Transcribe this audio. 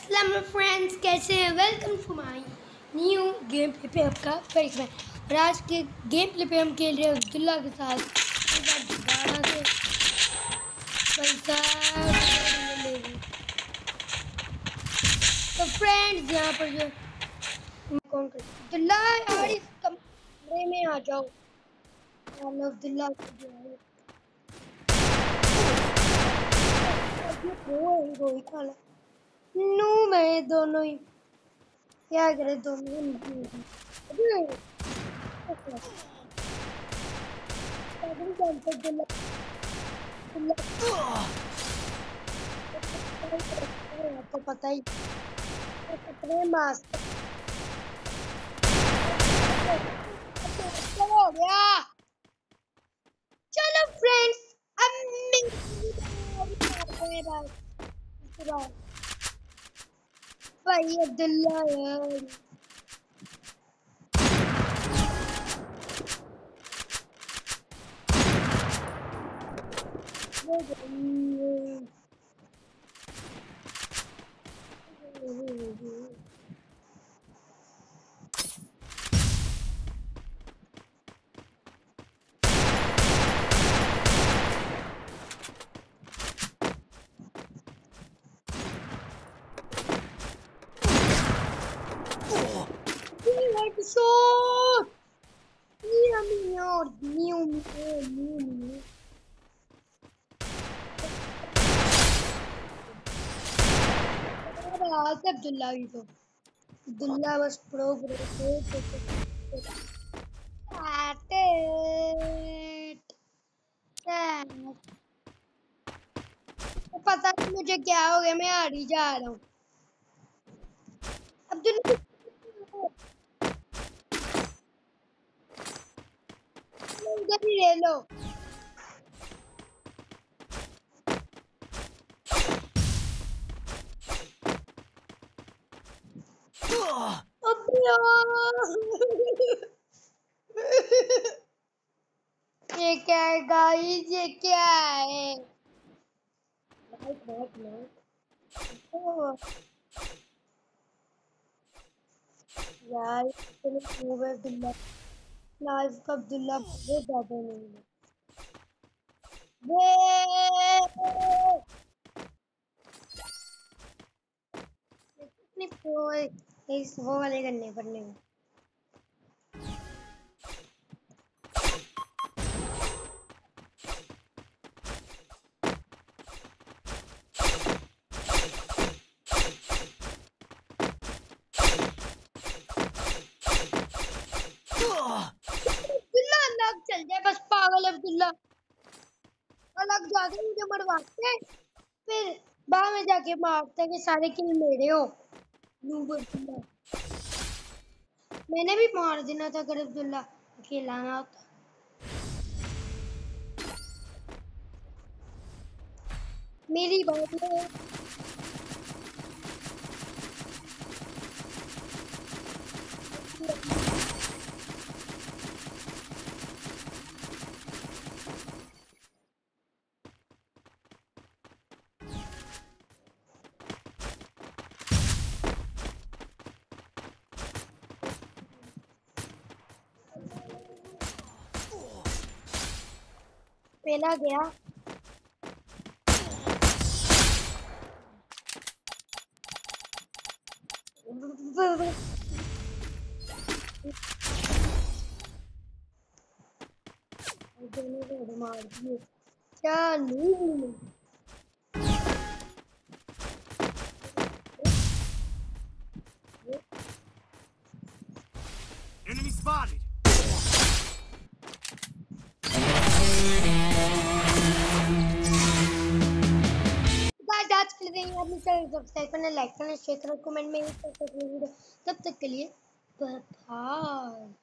अस्सलाम फ्रेंड्स, कैसे हैं? Welcome to my new game play पे आपका फिर से। और आज के गेम प्ले पे हम खेल रहे हैं अब्दुल्ला के साथ दोबारा से। तो फ्रेंड्स यहाँ पर जो कौन कर अब्दुल्ला यार इस कमरे में आ जाओ। अब्दुल्ला को खाला नू मैं दोनों ही क्या करे दोनों तो पता ही कपड़े मास्क हो गया। चलो फ्रेंड्स भाई अब्दुल्ला यार Shot! अब्दुल्ला की तो अब्दुल्ला बस प्रो पता नहीं मुझे क्या हो गया, मैं हार ही जा रहा हूँ। अब्दुल्ला उधर ही ले लो। ये क्या है गाइस, ये क्या है? यार अब्दुल्ला लाइफ का अब्दुल्ला बहुत ज्यादा नहीं है। इस वो वाले करने पड़ने में अलग चल जाए बस। पागल अब्दुल्ला अलग जाके मुझे मरवाते, फिर बाद में जाके मारते कि सारे किल मेरे हो। मैंने भी मार देना था अगर अब्दुल्ला अकेला ना होता। मेरी बात है पहला गया। मार दिए क्या नहीं। Enemy spotted. आज के लिए अपने चैनल सब्सक्राइब करना, लाइक करना, शेयर करना, कमेंट में तब तक के लिए बाय।